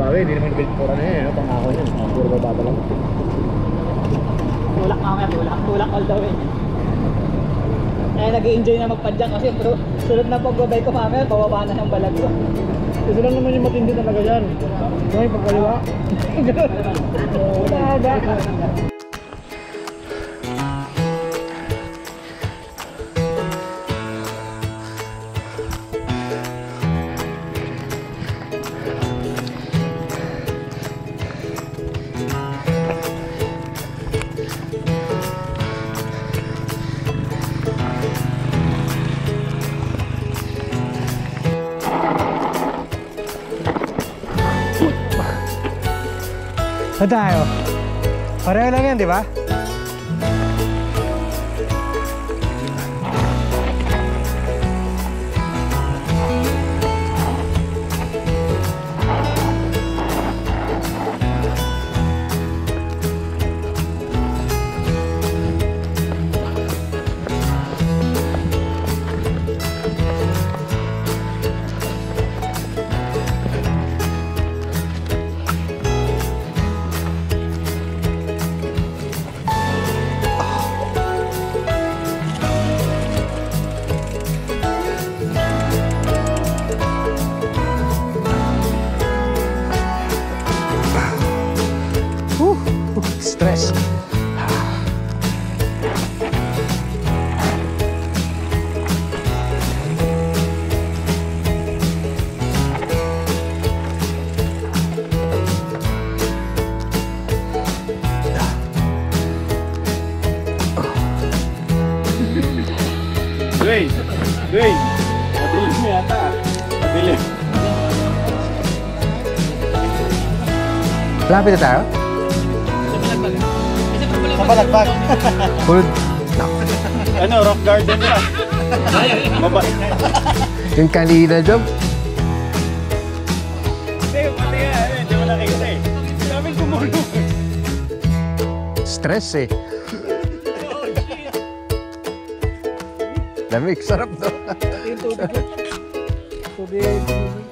bawi, hindi naman pinipura na yan, pangako yan, puro bababa lang. Tulak mamaya, tulak all the way. Kaya nag-i-enjoy na magpadyang kasi sunod na pagbabay ko mamaya, pababa na ng balag ko. Kasi lang naman yung matindi talaga yan. Okay, pagkaliwa. Wala. Saan tayo? Pareho lang yan, di ba? Stress. Dwayne! Mabilis mo yata. Mabilis. Lapit na tayo? Sa Balagbag. Hold. Ano, rock garden na. Yung kanina job. Pati nga, hindi mo nakita eh. Daming kumulong. Stress eh. Lamig, sarap daw. Yung tubig. Tubig.